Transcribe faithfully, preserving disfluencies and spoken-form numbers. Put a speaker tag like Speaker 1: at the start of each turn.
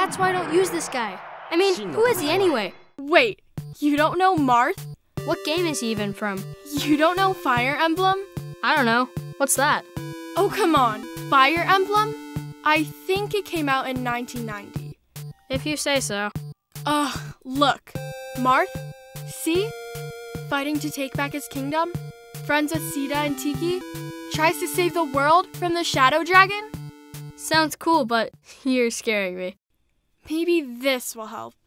Speaker 1: That's why I don't use this guy. I mean, who is he anyway?
Speaker 2: Wait, you don't know Marth?
Speaker 1: What game is he even from?
Speaker 2: You don't know Fire Emblem?
Speaker 1: I don't know. What's that?
Speaker 2: Oh, come on. Fire Emblem? I think it came out in nineteen ninety.
Speaker 1: If you say so.
Speaker 2: Ugh, look. Marth? See? Fighting to take back his kingdom? Friends with Sita and Tiki? Tries to save the world from the Shadow Dragon?
Speaker 1: Sounds cool, but you're scaring me.
Speaker 2: Maybe this will help.